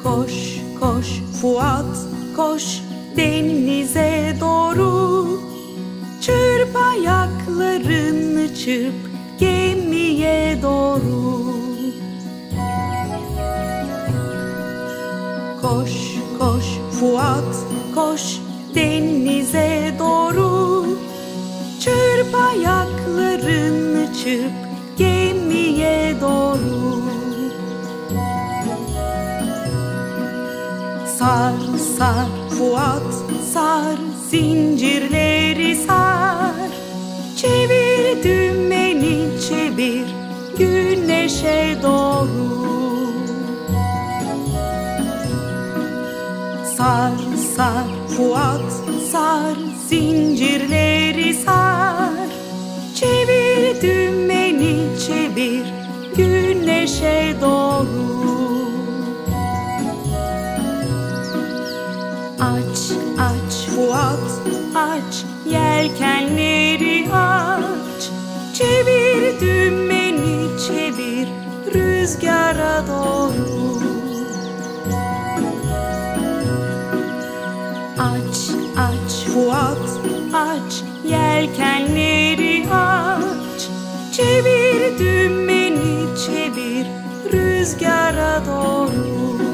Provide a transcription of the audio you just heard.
Koş koş Fuat koş denize doğru, çırp ayaklarını çırp gemiye doğru. Koş koş Fuat koş denize doğru, çırp ayaklarını çırp gemiye doğru. Sar sar Fuat sar, zincirleri sar, çevir dümeni çevir güneşe doğru. Sar sar Fuat sar, zincirleri sar, çevir dümeni çevir güneşe doğru. Aç aç Fuat aç, yelkenleri aç, çevir dümeni çevir rüzgara doğru. Aç aç Fuat aç, yelkenleri aç, çevir dümeni çevir rüzgara doğru.